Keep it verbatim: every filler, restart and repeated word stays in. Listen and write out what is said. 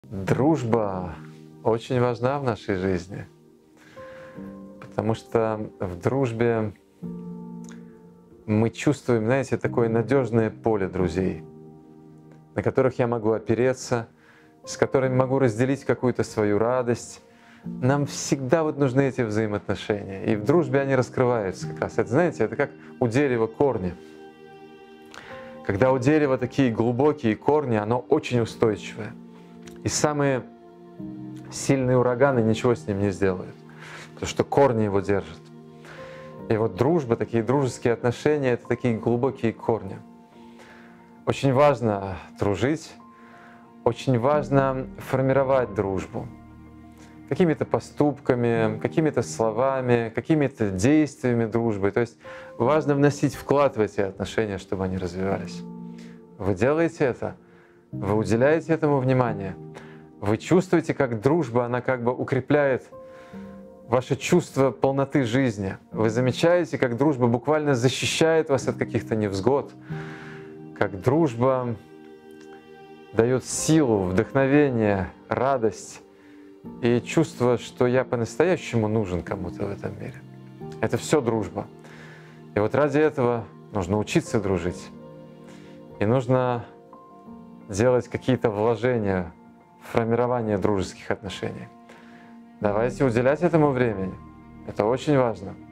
Дружба очень важна в нашей жизни, потому что в дружбе мы чувствуем, знаете, такое надежное поле друзей, на которых я могу опереться, с которыми могу разделить какую-то свою радость. Нам всегда вот нужны эти взаимоотношения, и в дружбе они раскрываются как раз. Это, знаете, это как у дерева корни. Когда у дерева такие глубокие корни, оно очень устойчивое. И самые сильные ураганы ничего с ним не сделают, потому что корни его держат. И вот дружба, такие дружеские отношения — это такие глубокие корни. Очень важно дружить, очень важно формировать дружбу. Какими-то поступками, какими-то словами, какими-то действиями дружбы. То есть важно вносить вклад в эти отношения, чтобы они развивались. Вы делаете это? Вы уделяете этому внимание? Вы чувствуете, как дружба, она как бы укрепляет ваше чувство полноты жизни. Вы замечаете, как дружба буквально защищает вас от каких-то невзгод, как дружба дает силу, вдохновение, радость и чувство, что я по-настоящему нужен кому-то в этом мире. Это все дружба. И вот ради этого нужно учиться дружить. И нужно делать какие-то вложения в формирование дружеских отношений. Давайте уделять этому времени. Это очень важно.